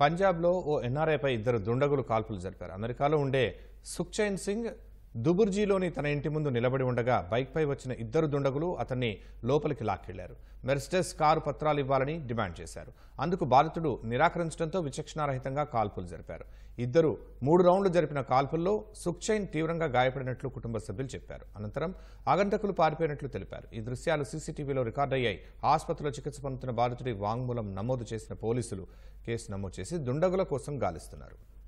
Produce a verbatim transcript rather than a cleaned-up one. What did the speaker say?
పంజాబ్లో ఓ ఎన్ఆర్ఐపై ఇద్దరు దుండగులు కాల్పులు జరిపారు. అమెరికాలో ఉండే సుఖ్చైన్ సింగ్ దుబుర్జీలోని తన ఇంటి ముందు నిలబడి ఉండగా బైక్పై వచ్చిన ఇద్దరు దుండగులు అతన్ని లోపలికి లాక్కెళ్లారు. మెర్సిడెస్ కారు పత్రాలు ఇవ్వాలని డిమాండ్ చేశారు. అందుకు బాధితుడు నిరాకరించడంతో విచక్షణారహితంగా కాల్పులు జరిపారు. ఇద్దరు మూడు రౌండ్లు జరిపిన కాల్పుల్లో సుఖ్చైన్ తీవ్రంగా గాయపడినట్లు కుటుంబ సభ్యులు చెప్పారు. అనంతరం ఆగంతకులు పారిపోయినట్లు తెలిపారు. ఈ దృశ్యాలు సీసీటీవీలో రికార్డయ్యాయి. ఆసుపత్రిలో చికిత్స పొందుతున్న బాధితుడి వాంగ్మూలం నమోదు చేసిన పోలీసులు కేసు నమోదు చేసి దుండగుల కోసం గాలిస్తున్నారు.